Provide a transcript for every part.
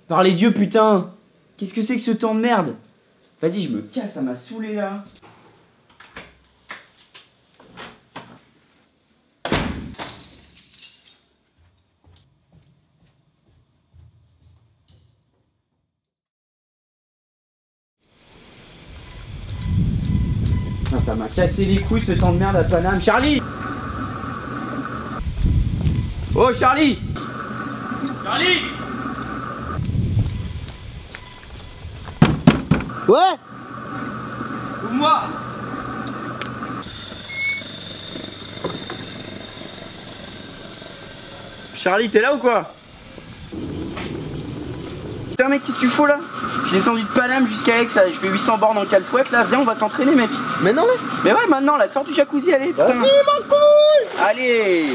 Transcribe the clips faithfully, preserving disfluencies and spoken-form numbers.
Par les dieux, putain! Qu'est-ce que c'est que ce temps de merde? Vas-y, je me casse, ça m'a saoulé là. Putain, ça m'a cassé les couilles ce temps de merde à Paname. Charlie! Oh Charlie! Charlie! Ouais! Ouvre-moi! Charlie, t'es là ou quoi? Putain mec, qu'est-ce que tu fous là? J'ai descendu de Paname jusqu'à Aix, je fais huit cents bornes en calfouette là, viens on va s'entraîner mec. Mais non mais... Mais ouais maintenant là, sors du jacuzzi, allez putain. Vas-y mon couille! Allez!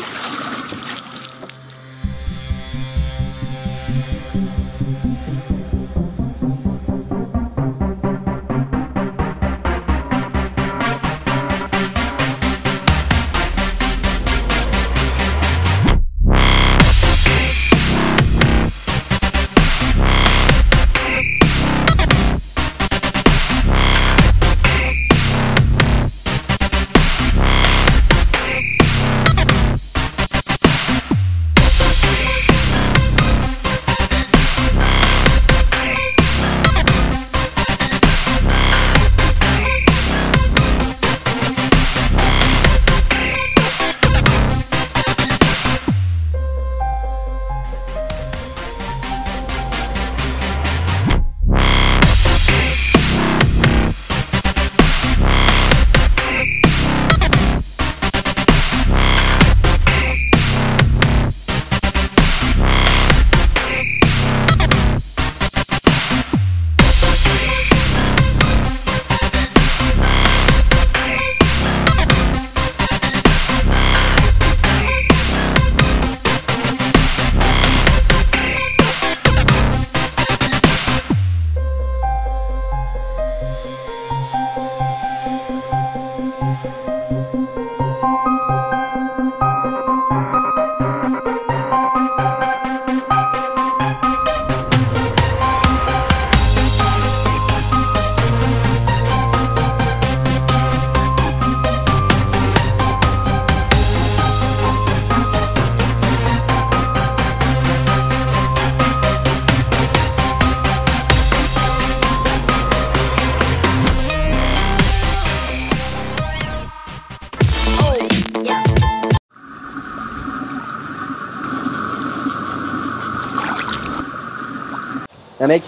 Y'a mec,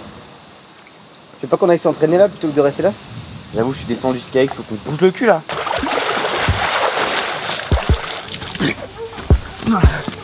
tu veux pas qu'on aille s'entraîner là plutôt que de rester là? J'avoue, je suis descendu jusqu'à Aix, faut qu'on se bouge le cul là.